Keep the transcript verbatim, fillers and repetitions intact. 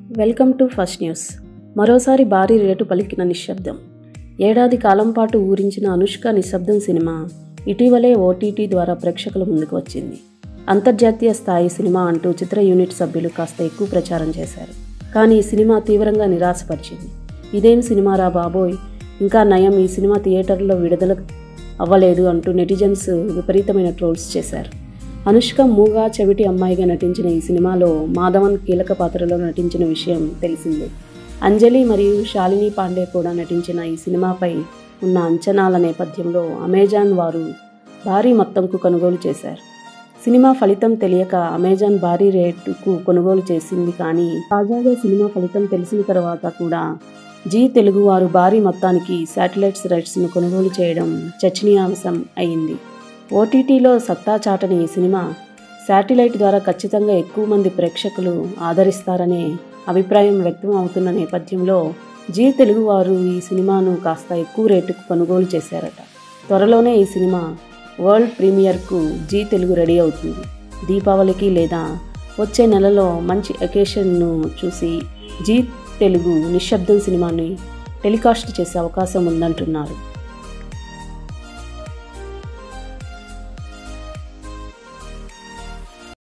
Welcome to first news. మరోసారి భారీ rate పలికిన నిశ్శబ్దం. ఏడాది కాలం పాటు ఊరించిన అనుష్క నిశ్శబ్దం సినిమా ఇటీవలే ఓటీటీ ద్వారా ప్రేక్షకుల ముందుకు వచ్చింది. అంతర్జాతీయ స్థాయి సినిమా అంటూ చిత్ర యూనిట్ సభ్యులు కాస్త ఎక్కువ ప్రచారం చేశారు. కానీ ఈ సినిమా తీవ్రంగా నిరాశపరిచింది. ఇదేం సినిమారా బాబోయ్, ఇంకా నయం ఈ సినిమా థియేటర్లో విడుదల అవ్వలేదు అంటూ నెటిజన్స్ విపరీతమైన ట్రోల్స్ చేశారు. అనుష్క మూగా చెవిటి అమ్మాయిగా నటించిన ఈ సినిమాలో మాధవన్ కీలక పాత్రలో నటించిన విషయం తెలిసిందే. అంజలి మరియు శాలిని పాండే కూడా నటించిన ఈ సినిమాపై ఉన్న అంచనాల నేపథ్యంలో అమెజాన్ వారు భారీ మొత్తంకు కొనుగోలు చేశారు. సినిమా ఫలితం తెలియక అమెజాన్ భారీ రేటుకు కొనుగోలు చేసింది. కానీ తాజాగా సినిమా ఫలితం తెలిసిన తర్వాత కూడా జీ తెలుగు వారు భారీ మొత్తానికి శాటిలైట్స్ రైట్స్ను కొనుగోలు చేయడం చర్చనీయాంశం అయింది. ఓటీటీలో సత్తా చాటని ఈ సినిమా శాటిలైట్ ద్వారా ఖచ్చితంగా ఎక్కువ మంది ప్రేక్షకులు ఆదరిస్తారనే అభిప్రాయం వ్యక్తం అవుతున్న నేపథ్యంలో జీ తెలుగు వారు ఈ సినిమాను కాస్త ఎక్కువ రేటుకు కొనుగోలు చేశారట. త్వరలోనే ఈ సినిమా వరల్డ్ ప్రీమియర్కు జీ తెలుగు రెడీ అవుతుంది. దీపావళికి లేదా వచ్చే నెలలో మంచి అకేషన్ను చూసి జీ తెలుగు నిశ్శబ్దం సినిమాని టెలికాస్ట్ చేసే అవకాశం ఉందంటున్నారు.